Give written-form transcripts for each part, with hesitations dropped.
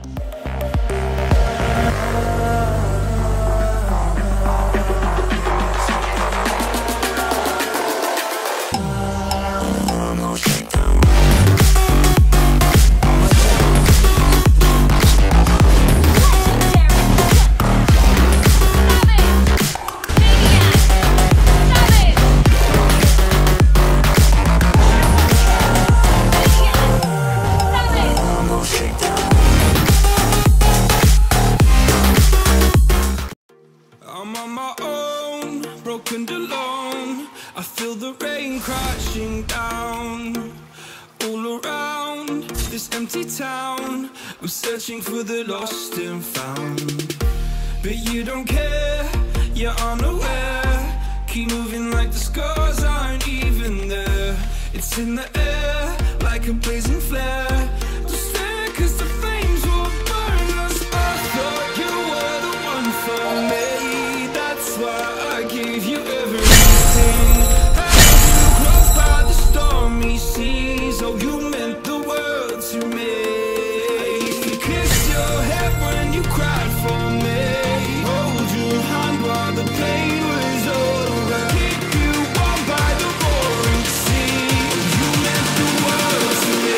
I'm on my own, broken alone. I feel the rain crashing down all around this empty town. I'm searching for the lost and found, but you don't care, you're unaware. Keep moving like the scars aren't even there. It's in the air like a blazing flare. Just stare, 'cause the flames will burn us. I thought you were the one for me. That's why I gave you everything. Held you close by the stormy seas. Oh, you meant the world to me. I used to kiss your head when you cried for me. Hold your hand while the pain was over. Keep you warm by the roaring sea. You meant the world to me.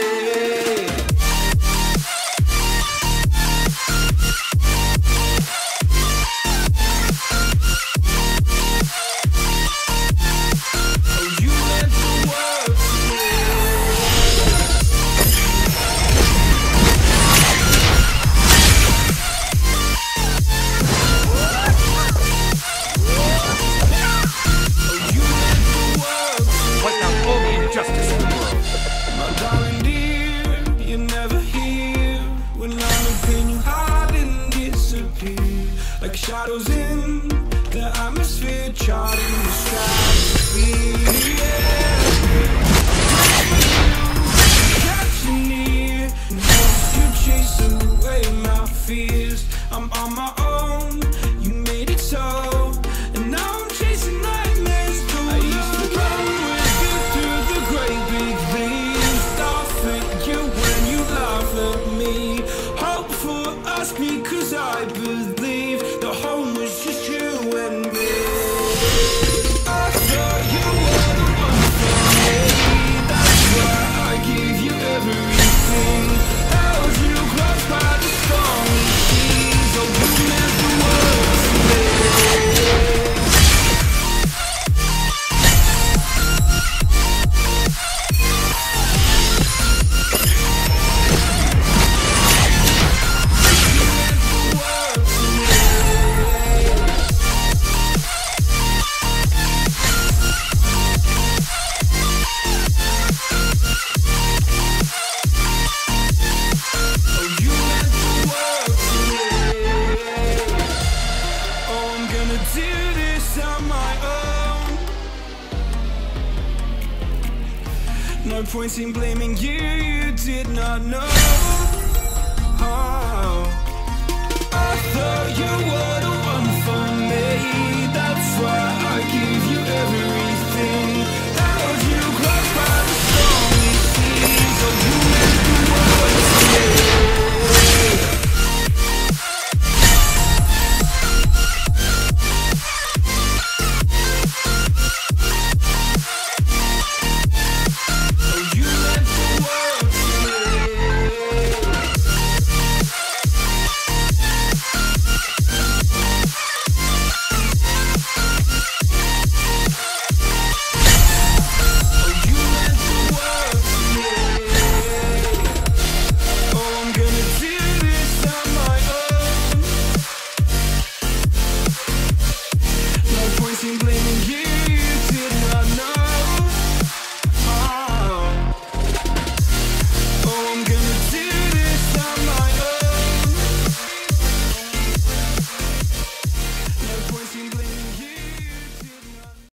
Like shadows in the atmosphere, charting the stratosphere. Yeah. Catching near, and once you chase away my fears. I'm on my own, you made it so, and now I'm chasing nightmares. I used to run with you through the great big leaves. Laugh at you when you laugh at me. Hope for us because I believe the home was just you and me. I thought you were the one for me. That's why I gave you everything. Held you close by the stormy seas. Oh, you meant the world to me. Do this on my own. No point in blaming you, you did not know.